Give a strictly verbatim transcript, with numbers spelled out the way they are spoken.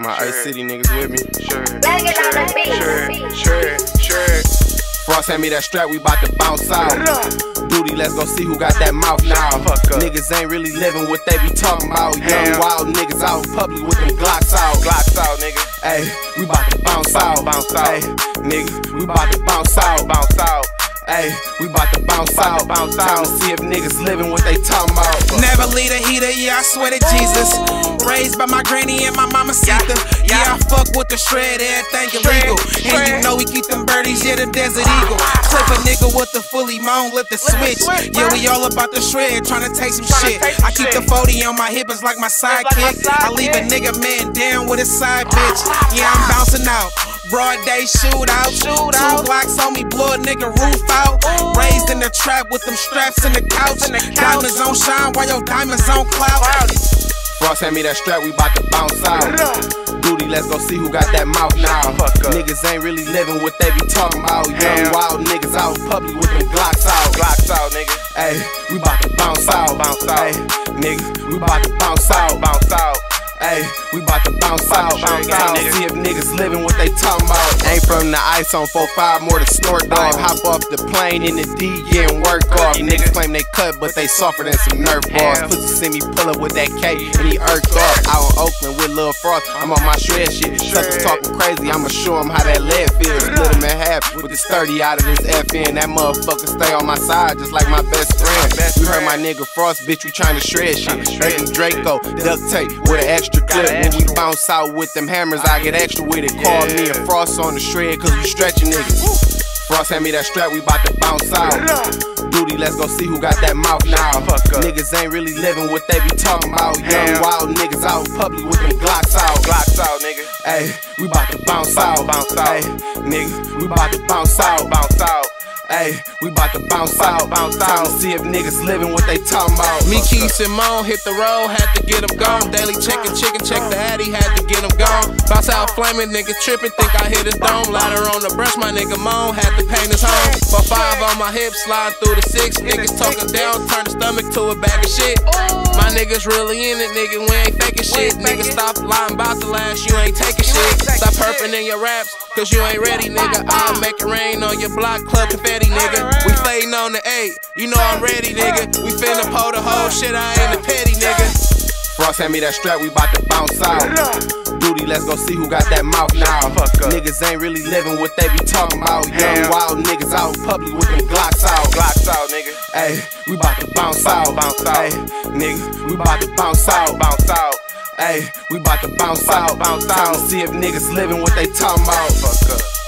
My Ice City niggas with me. Shred, Shred, Shred, Shred. Frost hand me that strap, we bout to bounce out. Duty, let's go see who got that mouth now. Niggas ain't really living what they be talking about. Young wild niggas out in public with them Glocks out. Glocks out, nigga. Ayy, we bout to bounce out. Bounce out. Ayy, nigga, we bout to bounce out. Bounce out. Ayy, we bout to bounce out. Bounce Time out. to see if niggas living what they talking about. Never lead a heater, yeah, I swear to Jesus. Raised by my granny and my mama Sita. Yeah, I fuck with the shred, everything illegal. And you know we keep them birdies, yeah, the Desert Eagle. Clip a nigga with the fully moan, lift the switch. Yeah, we all about the shred, tryna take some shit. I keep the forty on my hip, it's like my sidekick. I leave a nigga man down with his side bitch. Yeah, I'm bouncing out. Broad day shootout, shoot two blocks on me, blow a nigga roof out. Raised in the trap with them straps in the couch. Diamonds on shine while your diamonds on cloud. Frost hand me that strap, we bout to bounce out. Duty, let's go see who got that mouth now. Niggas ain't really living what they be talking about. Young wild niggas out in public with them Glocks out. Glocks out, nigga. Ayy, we bout to bounce out. Bounce out. Ayy, nigga, we bout to bounce out. Bounce out. Ayy, we bout to bounce out. Bounce out. See if niggas living what they talking about. Ain't from the ice on four five, more to snort dog. Hop off the plane in the D, getting work off. Niggas claim they cut, but they softer than some Nerf bars. Pussy see me pull up with that K, and he irked off. Out in Oakland with Lil Frost, I'm on my shred shit. Suckers talking crazy, I'ma show him how that lead feels. Split him in half with this thirty out of this F N. That motherfucker stay on my side just like my best friend. You heard my nigga Frost, bitch, we tryna shred shit. Straight Draco, duct tape with an extra clip. When we bounce out with them hammers, I get extra with it. Call me and Frost on the shred, cause we stretching niggas. Frost hand me that strap, we bout to bounce out. Duty, let's go see who got that mouth now. Niggas ain't really living what they be talking about. Young wild niggas out in public with them Glocks out. Glocks out, nigga. Ayy, we bout to bounce out. Bounce out. Ayy, nigga, we bout to bounce out. Bounce out. Ayy, we bout to bounce out. Bounce out. See if niggas living what they talking about. Me, Keith, and Mone hit the road, had to get them gone. Daily checking, chicken, check the Addy, had to get them gone. Bounce out flaming, niggas tripping, think I hit his dome. Ladder on the brush, my nigga Mone had to paint his home. For five on my hips, slide through the six. Niggas talking down, turn the stomach to a bag of shit. My niggas really in it, nigga, we ain't faking shit. Nigga, stop lying about the last, you ain't taking shit. Stop herping in your raps, cause you ain't ready, nigga. I'll make it rain on your block, club confetti, nigga. We fading on the eight, you know I'm ready, nigga. We finna pull the whole shit, I ain't a petty, nigga. Frost hand me that strap, we bout to bounce out. Duty, let's go see who got that mouth now. Niggas ain't really living what they be talking about. Young wild niggas out in public with them Glocks out. Glocks out, nigga. Ayy, we bout to bounce out. Bounce out. Ayy, nigga, we bout to bounce out. Bounce out. Ayy, we bout to bounce out. Bounce Time out. to see if niggas living what they talking about. Fuck up.